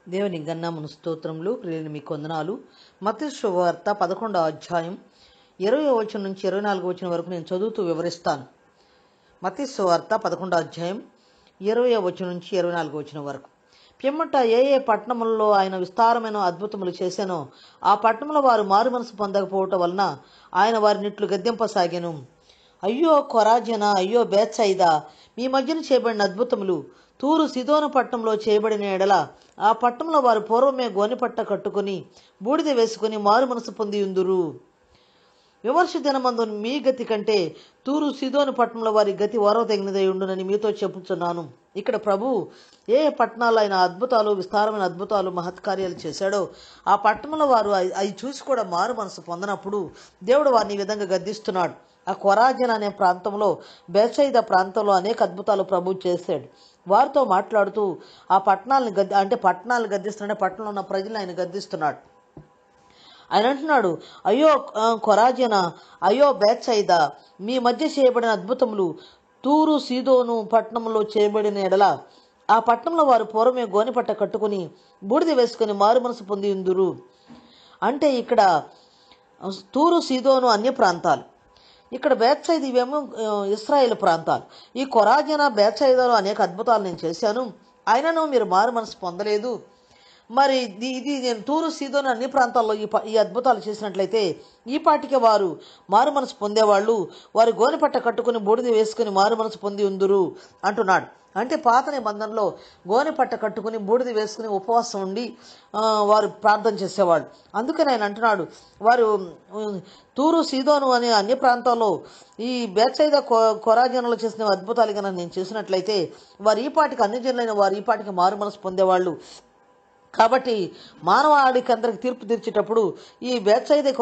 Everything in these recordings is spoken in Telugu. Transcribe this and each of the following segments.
దేవుని గన్నామను స్తోత్రములు. ప్రియుని మీకు వందనాలు. మత్తయి శుభవార్త 11వ అధ్యాయం 20వ వచనం నుంచి 24వ వచనం వరకు నేను చదువుతూ వివరిస్తాను. మత్తయి శుభవార్త 11వ అధ్యాయం 20వ వచనం నుంచి 24వ వచనం వరకు. పిమ్మట ఏ పట్టణములలో ఆయన విస్తారమైన అద్భుతములు చేశానో ఆ పట్టణంలో వారు మారు మనసు పొందకపోవటం వలన ఆయన వారినిట్లు గద్దెంపసాగాను. అయ్యో కొరాజన, అయ్యో బేత్సయిదా, మీ మధ్యన చేయబడిన అద్భుతములు తూరు సిదోను పట్టణంలో చేయబడిన ఎడల ఆ పట్టణంలో వారు పూర్వమే గోనెపట్ట కట్టుకుని బూడిద వేసుకుని మారు మనసు పొంది ఉందురు. విమర్శ దినమందు మీ గతి కంటే తూరు సిదోను పట్టణంలో వారి గతి ఓరవదగినదై ఉండునని మీతో చెప్పుచున్నాను. ఇక్కడ ప్రభు ఏ పట్టణాల్లో ఆయన అద్భుతాలు, విస్తారమైన అద్భుతాలు, మహత్కార్యాలు చేశాడో ఆ పట్టణంలో వారు అవి చూసి కూడా మారు మనసు పొందనప్పుడు దేవుడు వారిని ఈ విధంగా గద్దిస్తున్నాడు. ఆ కొరాజన అనే ప్రాంతంలో, బేత్సయిదా ప్రాంతంలో అనేక అద్భుతాలు ప్రభు చేశాడు. వారితో మాట్లాడుతూ ఆ పట్టణాలను పట్టణాలను గద్దిస్తున్నాడు. పట్టణంలో ఉన్న ప్రజలను ఆయన గద్దిస్తున్నాడు. ఆయన అంటున్నాడు, అయ్యో కొరాజన, అయ్యో బేత్సయిదా, మీ మధ్య చేయబడిన అద్భుతములు తూరు సీదోను పట్టణంలో చేయబడిన ఎడల ఆ పట్టణంలో వారు పూర్వమే గోనెపట్ట కట్టుకుని బూడిద వేసుకుని మారు మనసు పొంది ఉందురు. అంటే ఇక్కడ తూరు సీదోను అన్య ప్రాంతాలు, ఇక్కడ బేత్సయిదా ఇవేమో ఇశ్రాయేలు ప్రాంతాలు. ఈ కొరాజన బేత్సయిదాలో అనేక అద్భుతాలు నేను చేశాను, అయినను మీరు మారు మనసు పొందలేదు. మరి ఇది నేను తూరు సీదోను అన్ని ప్రాంతాల్లో ఈ అద్భుతాలు చేసినట్లయితే ఈ పాటికి వారు మారు మనసు పొందేవాళ్ళు, వారు గోనెపట్ట కట్టుకుని బూడిద వేసుకుని మారు మనసు పొంది ఉందురు అంటున్నాడు. అంటే పాత నిబంధనలో గోనెపట్ట కట్టుకుని బూడిద వేసుకుని ఉపవాసం ఉండి వారు ప్రార్థన చేసేవాళ్ళు. అందుకని ఆయన అంటున్నాడు, వారు తూరు సీదోను అనే అన్ని ప్రాంతాల్లో ఈ బేత్సయిదా కొరాజనలో చేసిన అద్భుతాలు కనుక నేను చేసినట్లయితే వారు ఈ పాటికి అన్ని జనులైన వారు ఈ పాటికి మారు మనసు పొందేవాళ్ళు. కాబట్టి మానవాళికి అందరికి తీర్పు తీర్చేటప్పుడు ఈ బేత్సయిదా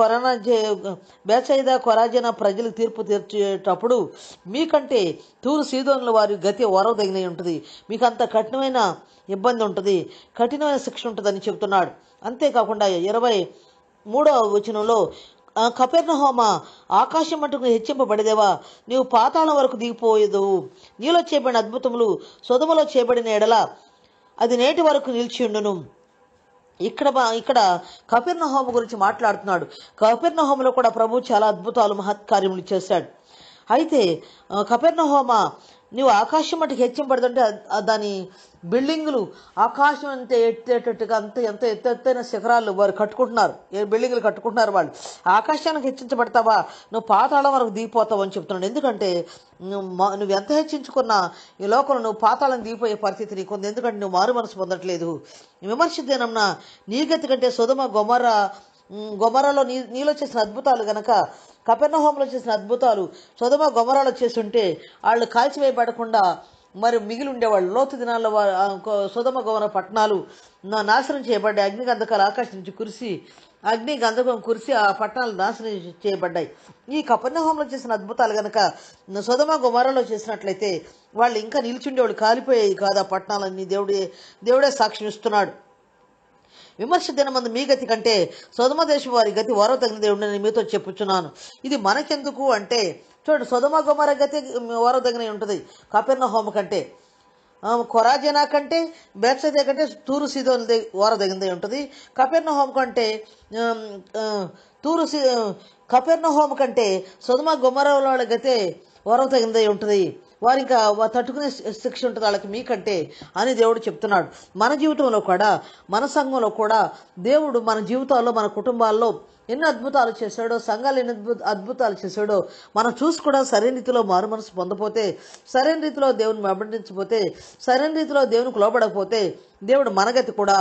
కొరాజన ప్రజలకు తీర్పు తీర్చేటప్పుడు మీకంటే తూరు సీదోనుల వారి గతి ఓరవదగినై ఉంటుంది, మీకు అంత కఠినమైన ఇబ్బంది ఉంటుంది, కఠినమైన శిక్ష ఉంటుందని చెబుతున్నాడు. అంతేకాకుండా 23వ వచనంలో, కపెర్నహూమ, ఆకాశం మట్టుకు హెచ్చింపబడిదేవా, నీవు పాతాళం వరకు దిగిపోయేదు. నీలో చేయబడిన అద్భుతములు సొదొమలో చేయబడిన ఎడల అది నేటి వరకు నిలిచి ఉండును. ఇక్కడ కపెర్నహూమ గురించి మాట్లాడుతున్నాడు. కపెర్నహూమలో కూడా ప్రభు చాలా అద్భుతాలు, మహత్కార్యములు చేశాడు. అయితే కపెర్నహూమ, నీవు ఆకాశం మటుకు హెచ్చింపబడుతుంటే దాని బిల్డింగులు ఆకాశం అంతే ఎత్తేటట్టుగా ఎంత ఎత్తైన శిఖరాలు వారు కట్టుకుంటున్నారు, బిల్డింగులు కట్టుకుంటున్నారు. వాళ్ళు ఆకాశానికి హెచ్చించబడతావా, నువ్వు పాతాళం వరకు దిగిపోతావు అని చెప్తున్నాడు. ఎందుకంటే నువ్వు ఎంత హెచ్చించుకున్నా ఈ లోకంలో నువ్వు పాతాళం దిగిపోయే పరిస్థితి నీకుంది. ఎందుకంటే నువ్వు మారు మనసు పొందట్లేదు. విమర్శ దినంన నీ గతి కంటే సొదొమ గొమొర్రాలో నీలో చేసిన అద్భుతాలు గనక, కపెర్నహూమలో చేసిన అద్భుతాలు సొదొమ గొమొర్రాలో చేస్తుంటే వాళ్ళు కాల్చివేయబడకుండా మరి మిగిలి ఉండేవాళ్ళు. లోతు దినాల్లో సొదొమ గొమొర్రా పట్టణాలు నాశనం చేయబడ్డాయి. అగ్నిగంధకాలు ఆకాశం నుంచి అగ్ని గంధకం కురిసి ఆ పట్టణాలు నాశనం చేయబడ్డాయి. ఈ కపెర్నహూమలో చేసిన అద్భుతాలు గనక సొదొమ గొమొర్రాలో చేసినట్లయితే వాళ్ళు ఇంకా నిలిచిండేవాళ్ళు, కాలిపోయాయి కాదు ఆ పట్టణాలన్నీ. దేవుడే సాక్ష్యం ఇస్తున్నాడు. విమర్శ దినమందు మీ గతి కంటే సొదొమ దేశం వారి గతి ఓరవదగినదే ఉండని మీతో చెప్పుచున్నాను. ఇది మనకెందుకు అంటే, చూడండి, సొదొమ గొమొర్రా గతి ఓరవదగినది ఉంటుంది కపెర్నహూమ కంటే, కొరాజన కంటే, బేత్సయిదా కంటే తూరు సీదోనుదే ఓరవదగినదే ఉంటుంది. కపెర్నహూమ కంటే సొదొమ గొమొర్రా గతే ఓరవదగినదే ఉంటుంది. వారు ఇంకా తట్టుకునే శిక్ష ఉంటుంది వాళ్ళకి మీకంటే అని దేవుడు చెప్తున్నాడు. మన జీవితంలో కూడా, మన సంఘంలో కూడా దేవుడు మన జీవితాల్లో, మన కుటుంబాల్లో ఎన్ని అద్భుతాలు చేశాడో, సంఘాలు ఎన్ని అద్భుతాలు చేశాడో మనం చూసి కూడా సరైన రీతిలో మారు మనసు పొందపోతే, సరైన రీతిలో దేవుని వెంబడించకపోతే, సరైన రీతిలో దేవునికి లోబడకపోతే దేవుడు మన గతి కూడా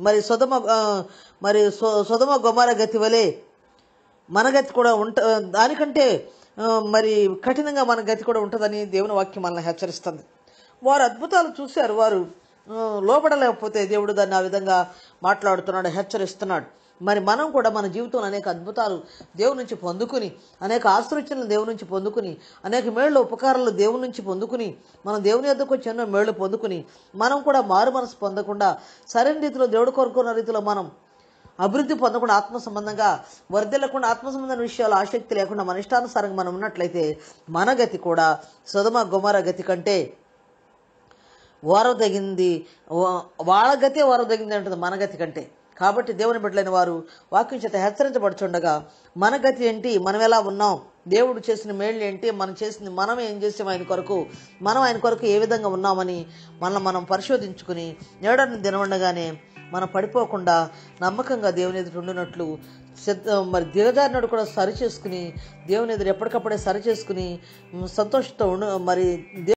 సొదొమ గొమొర్రా గతి వలె మన గతి కూడా దానికంటే మరి కఠినంగా మన గతి కూడా ఉంటుందని దేవుని వాక్యం మనల్ని హెచ్చరిస్తుంది. వారు అద్భుతాలు చూశారు, వారు లోబడలేకపోతే దేవుడు దాన్ని ఆ విధంగా మాట్లాడుతున్నాడు, హెచ్చరిస్తున్నాడు. మరి మనం కూడా మన జీవితంలో అనేక అద్భుతాలు దేవుని నుంచి పొందుకుని, అనేక ఆశీర్వచనలు దేవుని నుంచి పొందుకుని, అనేక మేళ్ళు ఉపకారాలు దేవుని నుంచి పొందుకుని, మనం దేవుని యొద్దకు వచ్చి ఎన్నో మేళ్ళు పొందుకుని మనం కూడా మారు మనసు పొందకుండా సరైన రీతిలో దేవుడు కోరుకున్న రీతిలో మనం అభివృద్ధి పొందకుండా, ఆత్మ సంబంధంగా వర్ధిల్లకుండా, ఆత్మ సంబంధమైన విషయాలు ఆసక్తి లేకుండా మన ఇష్టానుసారంగా మనం ఉన్నట్లయితే మన గతి కూడా సొదొమ గొమొర్రా గతి కంటే ఓరదగింది, వాళ్ళ గతే ఓరదగింది అంటుంది మన గతి కంటే. కాబట్టి దేవుని బిడ్డలైన వారు వాక్యం చేత హెచ్చరించబడుచుండగా మన గతి ఏంటి, మనం ఎలా ఉన్నాం, దేవుడు చేసిన మేళ్ళు ఏంటి, మనం చేసింది, మనం ఏం చేసాం ఆయన కొరకు, మనం ఆయన కొరకు ఏ విధంగా ఉన్నామని మనం పరిశోధించుకుని నేడని దినవండగానే మనం పడిపోకుండా నమ్మకంగా దేవుని ఎదుట ఉండినట్లు మరి దిగజారినడు కూడా సరి చేసుకుని దేవుని ఎదురు ఎప్పటికప్పుడే సరి చేసుకుని సంతోషంతో మరి